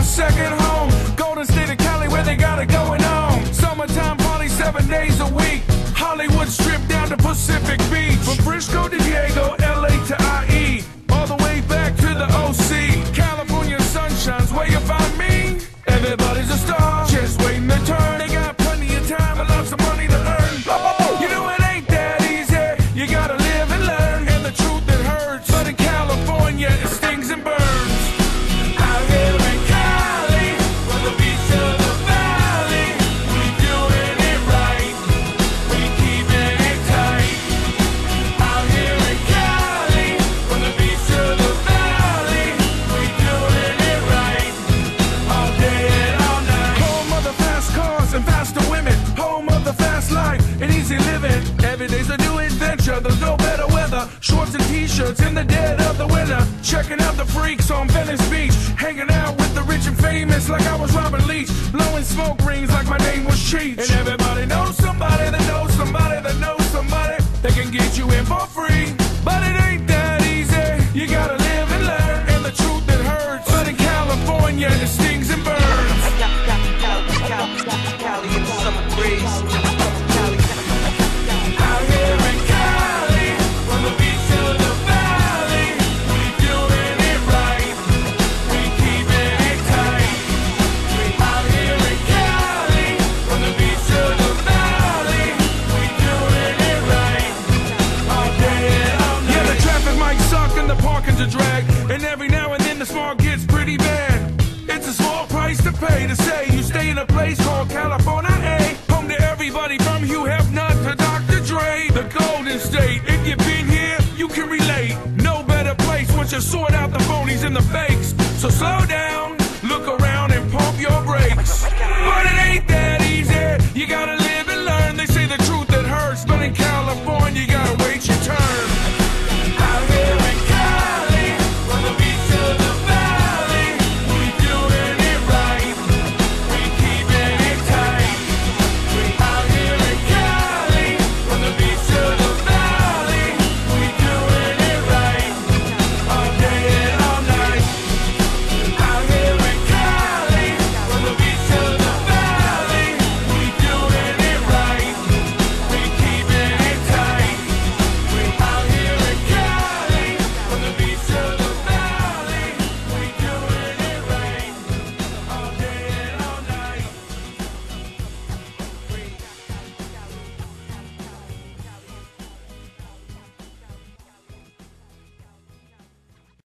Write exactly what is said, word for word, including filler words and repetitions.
second home. Golden State of Cali where they got it going on. Summertime party seven days a week. Hollywood Strip down to Pacific Beach. From Frisco to Diego, L A to I E, all the way back to the O C. California sunshine's where you find me. Everybody's a star, just waiting their turn. They got plenty of time and lots of money to earn. Oh, you know it ain't that easy. You gotta live and learn. And the truth that hurts, but in California it stings and burns. Out here in Cali, from the beach to the valley, we doing it right. We keeping it tight. Out here in Cali, from the beach to the valley, we doing it right. All day and all night. Home of the fast cars and faster women. Home of the fast life and easy living. Every day's a new adventure. There's no better weather. Shorts and t-shirts in the dead of the winter. Checking out the freaks on Venice Beach. Hanging out with the rich and famous like I was Robert Leach. Blowing smoke rings like my name was Cheech. And everybody knows somebody that knows somebody that knows somebody that can get you in for free. But it ain't that easy. You gotta live and learn. And the truth that hurts, but in California it stings and burns. Cali in the summer breeze. Out here in Cali, from the beach to the valley, we doing it right. We keeping it tight. Out here in Cali, from the beach to the valley, we doing it right. All day and all night. Yeah, the traffic might suck and the parking's a drag, and every now and then the smog gets pretty bad. It's a small price to pay to say you stay in a place called California, A. Home to everybody from Hugh Hefner to Doctor Dre. The Golden State, if you've been here, you can relate. No better place once you sort out the phonies and the fakes. So slow down, look around and pump your brakes. But it ain't that